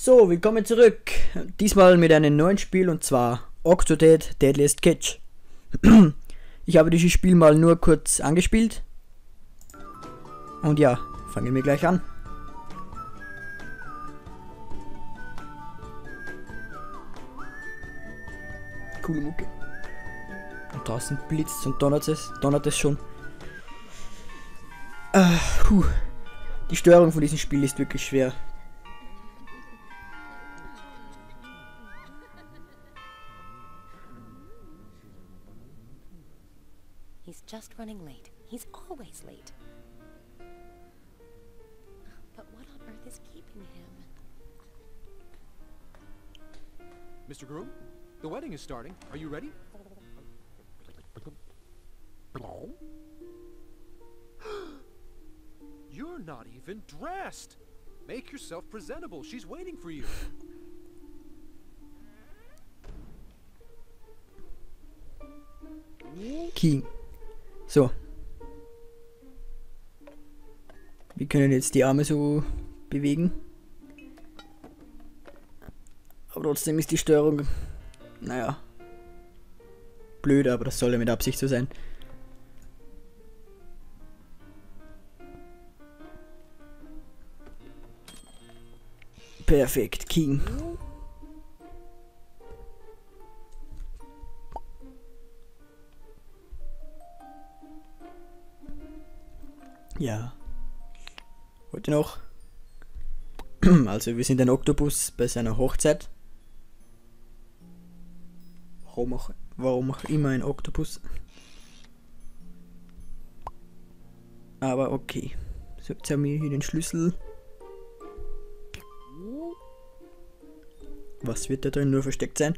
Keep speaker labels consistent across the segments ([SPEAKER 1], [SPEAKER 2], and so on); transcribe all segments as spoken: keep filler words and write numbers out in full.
[SPEAKER 1] So, willkommen zurück. Diesmal mit einem neuen Spiel und zwar Octodad Deadliest Catch. Ich habe dieses Spiel mal nur kurz angespielt. Und ja, fangen wir gleich an. Coole Mucke. Und draußen blitzt und donnert es, donnert es schon. Ah, puh. Die Steuerung von diesem Spiel ist wirklich schwer.
[SPEAKER 2] He's just running late. He's always late. But what on earth is keeping him?
[SPEAKER 3] Mister Groom, the wedding is starting. Are you ready? You're not even dressed. Make yourself presentable. She's waiting for you.
[SPEAKER 1] King. So. Wir können jetzt die Arme so bewegen. Aber trotzdem ist die Steuerung, naja, blöd, aber das soll ja mit Absicht so sein. Perfekt, King. Ja. Heute noch. Also wir sind ein Oktopus bei seiner Hochzeit. Warum auch, warum auch immer ein Oktopus. Aber okay. So, jetzt haben wir hier den Schlüssel. Was wird da drin nur versteckt sein?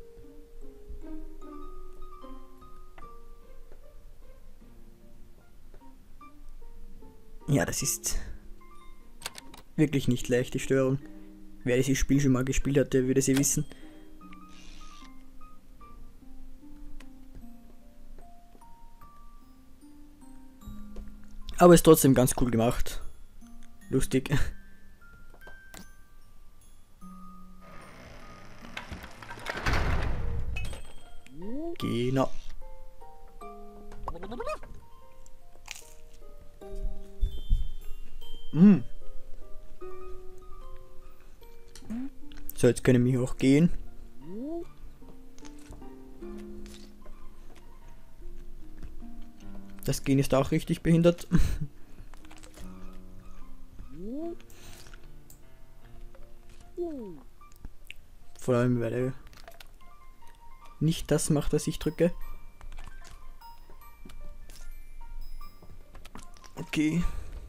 [SPEAKER 1] Ja, das ist wirklich nicht leicht, die Steuerung. Wer dieses Spiel schon mal gespielt hat, der würde sie wissen. Aber ist trotzdem ganz cool gemacht. Lustig. Genau. Mm. So, jetzt können wir auch gehen. Das Gehen ist auch richtig behindert. Vor allem, weil er nicht das macht, was ich drücke. Okay.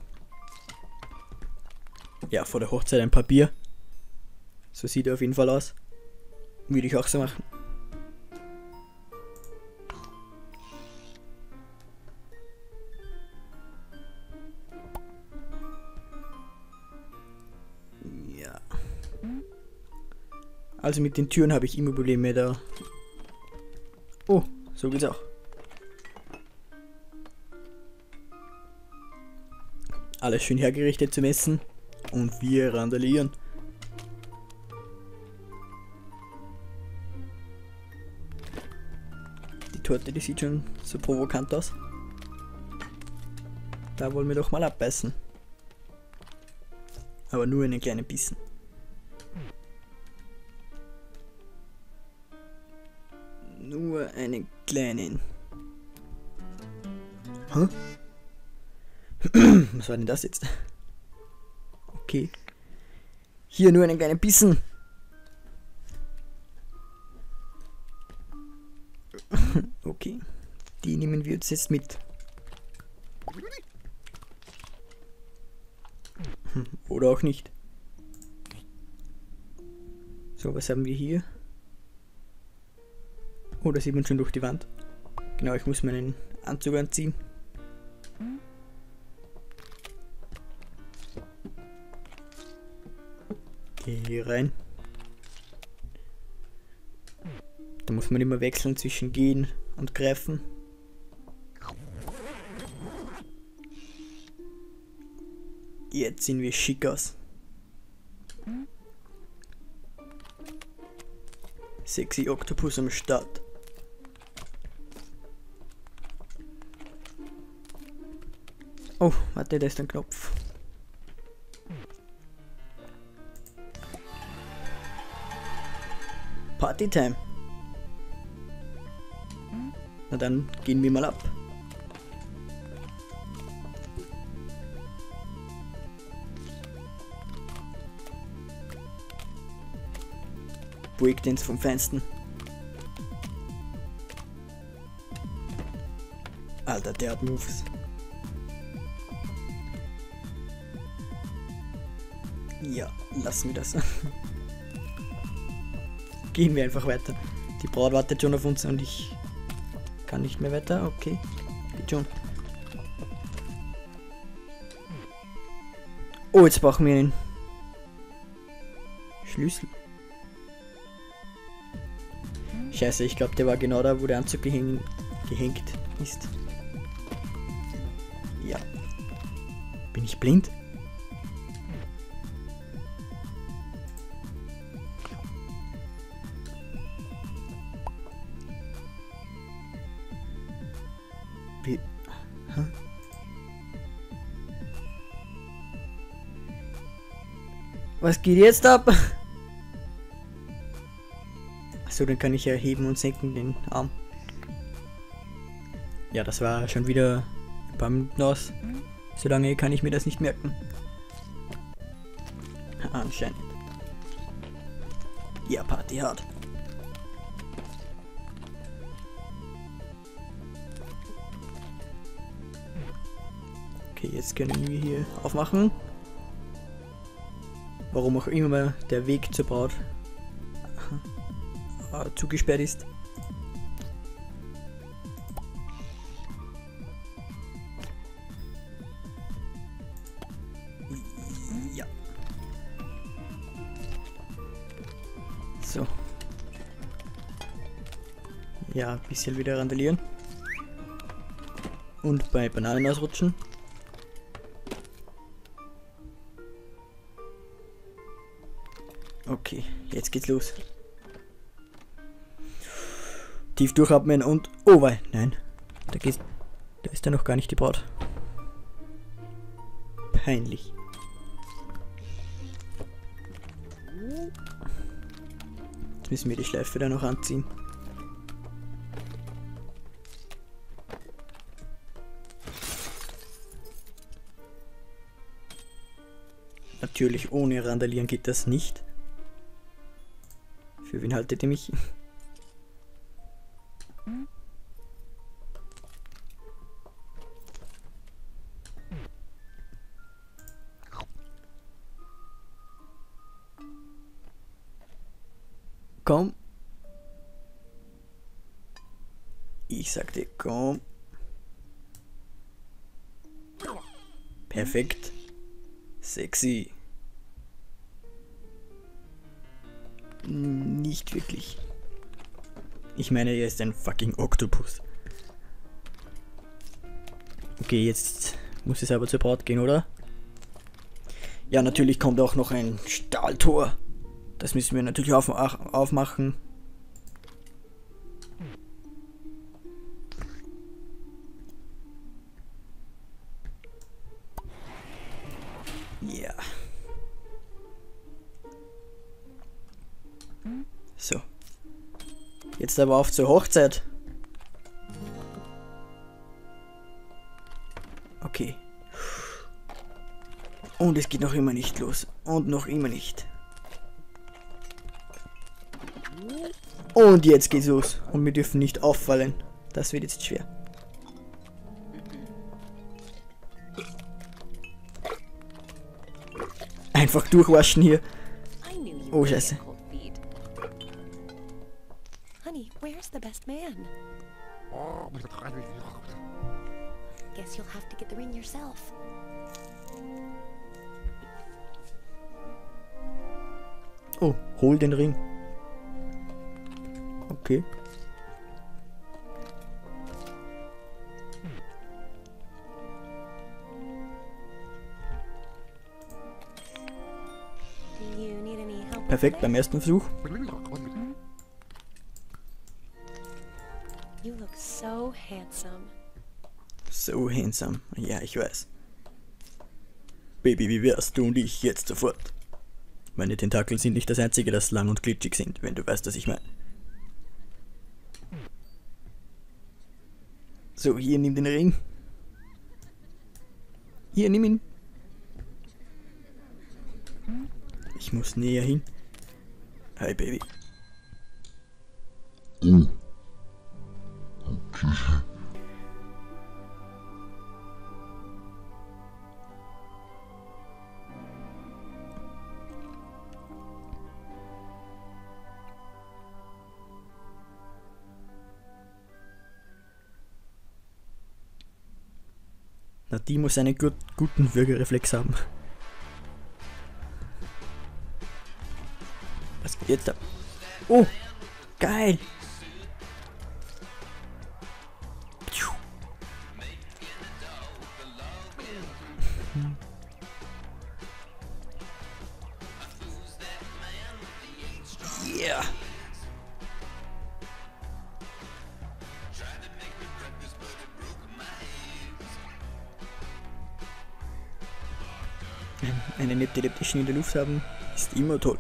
[SPEAKER 1] Ja, vor der Hochzeit ein Papier. So sieht er auf jeden Fall aus. Würde ich auch so machen. Ja. Also mit den Türen habe ich immer Probleme da. Oh, so geht's auch. Alles schön hergerichtet zum Essen. Und wir randalieren. Die Torte, die sieht schon so provokant aus. Da wollen wir doch mal abbeißen. Aber nur einen kleinen Bissen. Nur einen kleinen. Hä? Was war denn das jetzt? Okay. Hier nur einen kleinen Bissen. Okay. Die nehmen wir uns jetzt mit. Oder auch nicht. So, was haben wir hier? Oh, da sieht man schon durch die Wand. Genau, ich muss meinen Anzug anziehen. Hier rein. Da muss man immer wechseln zwischen gehen und greifen. Jetzt sehen wir schick aus. Sexy Oktopus am Start. Oh, warte, da ist ein Knopf. Partytime. Na dann gehen wir mal ab. Breakdance vom Feinsten. Alter, der hat Moves. Ja, lassen wir das. Gehen wir einfach weiter. Die Braut wartet schon auf uns und ich kann nicht mehr weiter. Okay, geht schon. Oh, jetzt brauchen wir einen Schlüssel. Scheiße, ich glaube, der war genau da, wo der Anzug gehäng gehängt ist. Ja. Bin ich blind? Wie? Hä? Was geht jetzt ab? Achso, dann kann ich ja heben und senken den Arm. Ja, das war schon wieder ein paar Minuten aus. So lange kann ich mir das nicht merken. Anscheinend. Ja, Party hard. Okay, jetzt können wir hier aufmachen. Warum auch immer der Weg zur Braut äh, zugesperrt ist. Ja. So. Ja, ein bisschen wieder randalieren. Und bei Bananen ausrutschen. Okay, jetzt geht's los. Tief durchatmen und... Oh, wei, nein. Da geht's... Da ist ja noch gar nicht die Braut. Peinlich. Jetzt müssen wir die Schleife da noch anziehen. Natürlich, ohne Randalieren geht das nicht. Für wen haltet ihr mich? Komm. Ich sagte, komm. Perfekt. Sexy. Nicht wirklich. Ich meine, er ist ein fucking Oktopus. Okay, jetzt muss es aber zur Braut gehen, oder? Ja, natürlich kommt auch noch ein Stahltor. Das müssen wir natürlich auf, aufmachen. Ja. So. Jetzt aber auf zur Hochzeit. Okay. Und es geht noch immer nicht los. Und noch immer nicht. Und jetzt geht's los. Und wir dürfen nicht auffallen. Das wird jetzt schwer. Einfach durchwaschen hier. Oh, Scheiße.
[SPEAKER 2] Honey, where's the best man? Guess you'll have to get the ring yourself.
[SPEAKER 1] Oh, hol den Ring. Okay.
[SPEAKER 2] Do you need any help?
[SPEAKER 1] Perfekt beim ersten Versuch.
[SPEAKER 2] handsome.
[SPEAKER 1] So handsome. Ja, ich weiß. Baby, wie wärst du und ich jetzt sofort? Meine Tentakel sind nicht das einzige, das lang und glitschig sind, wenn du weißt, was ich meine. So, hier, nimm den Ring. Hier, nimm ihn. Ich muss näher hin. Hi, Baby.
[SPEAKER 4] Oh. Okay.
[SPEAKER 1] Na, die muss einen gut, guten Würgereflex haben. Was geht jetzt ab? Oh, geil! Yeah! Einen epileptischen in der Luft haben, ist immer toll.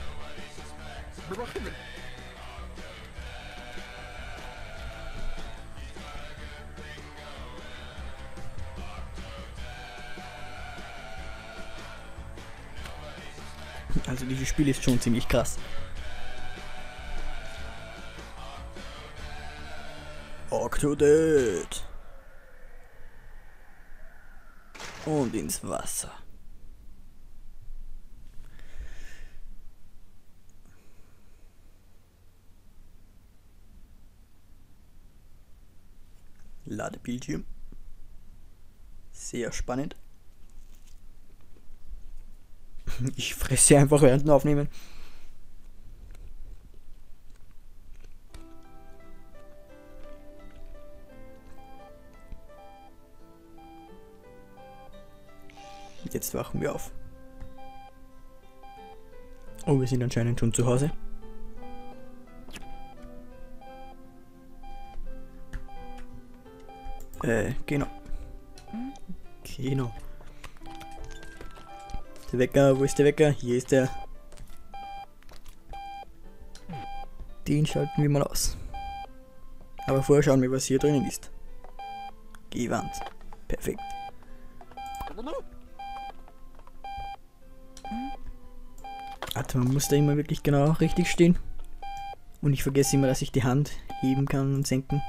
[SPEAKER 1] Also dieses Spiel ist schon ziemlich krass. Octodad! Und ins Wasser. Ladebildschirm. Sehr spannend. Ich fresse einfach während dem Aufnehmen. Jetzt wachen wir auf. Oh, wir sind anscheinend schon zu Hause. Äh, genau. Genau. Der Wecker, wo ist der Wecker? Hier ist der. Den schalten wir mal aus. Aber vorher schauen wir, was hier drinnen ist. Gewand. Perfekt. Warte, man muss da immer wirklich genau richtig stehen. Und ich vergesse immer, dass ich die Hand heben kann und senken.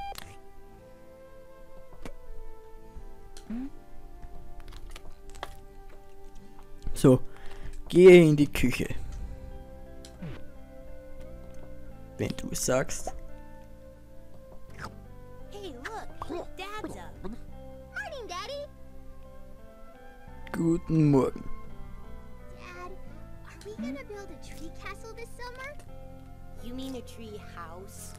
[SPEAKER 1] So, gehe in die Küche. Wenn du es sagst.
[SPEAKER 2] Hey, look, Dad's up.
[SPEAKER 5] Morning, Daddy.
[SPEAKER 1] Guten Morgen.
[SPEAKER 5] Dad, are we gonna build a tree castle this summer?
[SPEAKER 2] You mean a tree house?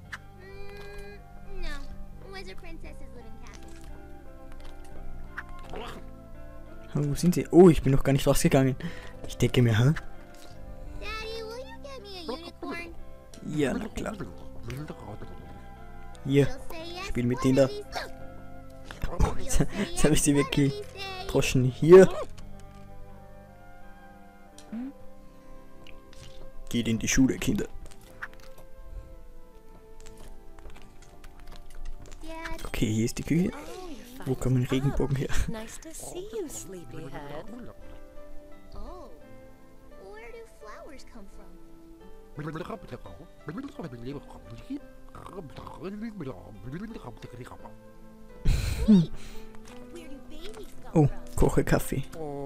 [SPEAKER 5] Mm, no. Wizard princesses live in castles.
[SPEAKER 1] Oh, wo sind sie? Oh, ich bin noch gar nicht rausgegangen. Ich denke mir, hä?
[SPEAKER 5] Daddy, will you get me a unicorn?
[SPEAKER 1] Ja, na klar. Hier,
[SPEAKER 5] She'll say yes
[SPEAKER 1] spiel mit
[SPEAKER 5] one
[SPEAKER 1] denen da.
[SPEAKER 5] of these days.
[SPEAKER 1] Oh,
[SPEAKER 5] She'll
[SPEAKER 1] jetzt,
[SPEAKER 5] say
[SPEAKER 1] jetzt
[SPEAKER 5] yes
[SPEAKER 1] habe ich sie
[SPEAKER 5] one of these days.
[SPEAKER 1] weggedroschen. Hier. Geht in die Schule, Kinder.
[SPEAKER 5] Dad,
[SPEAKER 1] Okay, hier ist die Küche.
[SPEAKER 2] Oh, you're
[SPEAKER 1] Wo kommen Regenbogen her?
[SPEAKER 2] Nice to see you, sleepyhead.
[SPEAKER 5] oh, where do flowers come from?
[SPEAKER 2] Where do babies come
[SPEAKER 1] Oh,
[SPEAKER 2] from?
[SPEAKER 1] koche Kaffee.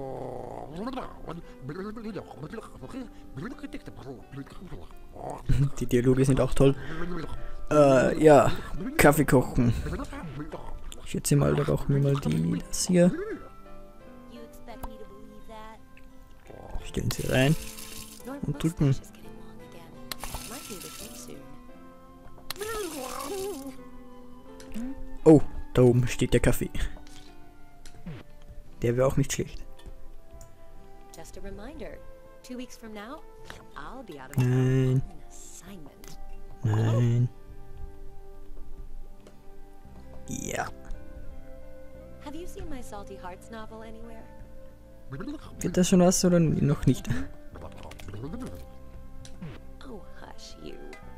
[SPEAKER 1] Die Dialoge sind auch toll. Äh, ja, Kaffee kochen. Ich schätze mal, da brauchen wir mal die, das hier.
[SPEAKER 2] You expect me to believe that?
[SPEAKER 1] Stellen sie rein.
[SPEAKER 2] Your
[SPEAKER 1] Und drücken.
[SPEAKER 2] mustache is getting long again. Might need a trim soon.
[SPEAKER 1] Oh, da oben steht der Kaffee. Der wäre auch nicht schlecht.
[SPEAKER 2] Just a reminder. Two weeks from now, I'll be out of
[SPEAKER 1] Nein,
[SPEAKER 2] town on an assignment.
[SPEAKER 1] nein. Ja.
[SPEAKER 2] Have you seen my Salty Hearts novel anywhere?
[SPEAKER 1] Wird das schon was oder noch nicht?
[SPEAKER 2] Oh, hush you.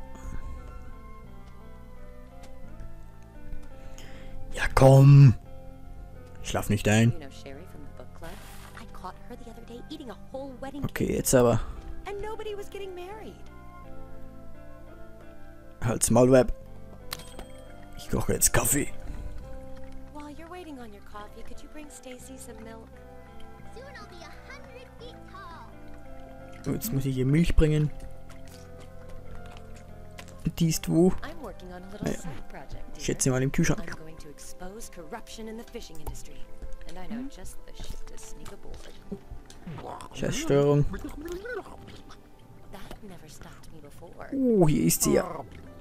[SPEAKER 1] Ja, komm. Schlaf nicht ein.
[SPEAKER 2] You know Sherry from the book club? I caught her the other day eating a whole wedding
[SPEAKER 1] Okay,
[SPEAKER 2] cake,
[SPEAKER 1] jetzt aber.
[SPEAKER 2] and nobody was getting married.
[SPEAKER 1] Halt's Maul, Web. Ich koche jetzt Kaffee.
[SPEAKER 2] While you're waiting on your coffee, could you bring Stacy some milk?
[SPEAKER 5] Soon I'll be a hundred feet tall.
[SPEAKER 1] So, jetzt muss ich ihr Milch bringen. Die ist wo?
[SPEAKER 2] I'm working on a little
[SPEAKER 1] Naja.
[SPEAKER 2] side project.
[SPEAKER 1] Ich
[SPEAKER 2] dear.
[SPEAKER 1] schätze mal im Kühlschrank.
[SPEAKER 2] I'm going to expose corruption in the fishing industry, and I know just the shit to sneak aboard.
[SPEAKER 1] Scheiß Steuerung.
[SPEAKER 2] That never stopped me before.
[SPEAKER 1] Oh, hier ist sie ja.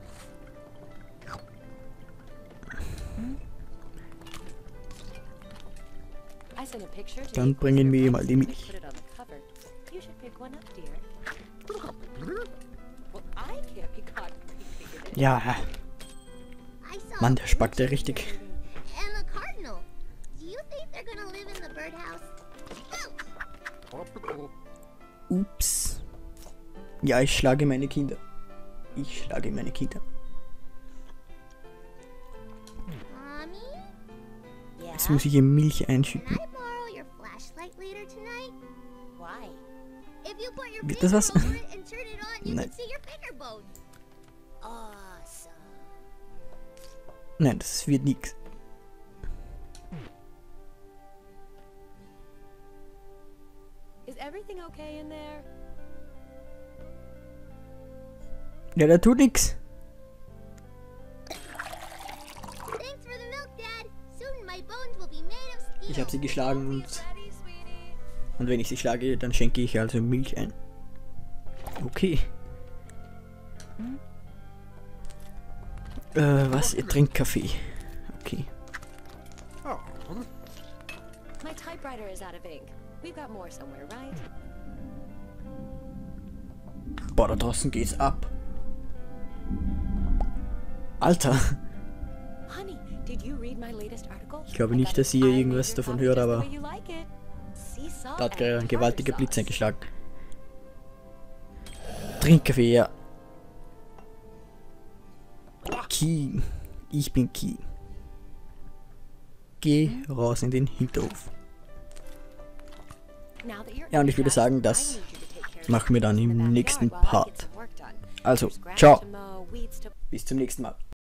[SPEAKER 2] I sent a picture to
[SPEAKER 1] Dann
[SPEAKER 2] the
[SPEAKER 1] bringen wir ihr mal die
[SPEAKER 2] Inquisitor
[SPEAKER 1] Milch.
[SPEAKER 2] Press and put it on the cover. You should pick one up, dear. Well, I can't be caught creeping it.
[SPEAKER 1] Ja,
[SPEAKER 5] I saw
[SPEAKER 1] Mann,
[SPEAKER 5] a
[SPEAKER 1] der spackt ja
[SPEAKER 5] blue
[SPEAKER 1] richtig.
[SPEAKER 5] chicken and a cardinal. Do you think they're gonna live in the birdhouse?
[SPEAKER 1] Ups. Ja, ich schlage meine Kinder. Ich schlage meine Kinder.
[SPEAKER 5] Mommy,
[SPEAKER 2] Yeah?
[SPEAKER 1] Jetzt muss ich ihr Milch
[SPEAKER 5] can
[SPEAKER 1] einschütten.
[SPEAKER 5] I borrow your flashlight later tonight?
[SPEAKER 2] Why?
[SPEAKER 5] If you put your
[SPEAKER 1] Wird
[SPEAKER 5] finger
[SPEAKER 1] das was?
[SPEAKER 5] over it and turn it on, you
[SPEAKER 1] Nein.
[SPEAKER 5] can see your finger bones.
[SPEAKER 2] Awesome.
[SPEAKER 1] Nein, das wird nix.
[SPEAKER 2] Is everything okay in there?
[SPEAKER 1] Ja, der tut nix.
[SPEAKER 5] Thanks for the milk, Dad. Soon my bones will be made of steel.
[SPEAKER 1] Ich habe sie geschlagen und,
[SPEAKER 2] Ready, sweetie?
[SPEAKER 1] und wenn ich sie schlage, dann schenke ich also Milch ein. Okay. Äh, was? Ihr trinkt Kaffee. Okay.
[SPEAKER 2] My typewriter is out of ink. We've got more somewhere, right?
[SPEAKER 1] Boah, da draußen geht's ab. Alter.
[SPEAKER 2] Honey, did you read my latest article?
[SPEAKER 1] Ich glaube
[SPEAKER 2] I
[SPEAKER 1] nicht,
[SPEAKER 2] got
[SPEAKER 1] dass
[SPEAKER 2] an
[SPEAKER 1] ihr
[SPEAKER 2] I
[SPEAKER 1] irgendwas
[SPEAKER 2] made your
[SPEAKER 1] davon
[SPEAKER 2] coffee
[SPEAKER 1] hört,
[SPEAKER 2] just the
[SPEAKER 1] aber
[SPEAKER 2] way you like it. Sea salt
[SPEAKER 1] da hat gerade ein
[SPEAKER 2] and
[SPEAKER 1] gewaltiger
[SPEAKER 2] tartar
[SPEAKER 1] Blitz
[SPEAKER 2] sauce.
[SPEAKER 1] eingeschlagen. Trinkkaffee, ja. Key. Ich bin Key. Geh raus in den Hinterhof.
[SPEAKER 2] Now that you're
[SPEAKER 1] Ja, und ich würde
[SPEAKER 2] dressed,
[SPEAKER 1] sagen,
[SPEAKER 2] I
[SPEAKER 1] das
[SPEAKER 2] need you to take care of
[SPEAKER 1] machen wir dann
[SPEAKER 2] the
[SPEAKER 1] im
[SPEAKER 2] backyard
[SPEAKER 1] nächsten
[SPEAKER 2] while I get
[SPEAKER 1] Part.
[SPEAKER 2] some work done.
[SPEAKER 1] Also,
[SPEAKER 2] There's grass
[SPEAKER 1] ciao.
[SPEAKER 2] to mow, weeds to
[SPEAKER 1] Bis zum nächsten Mal.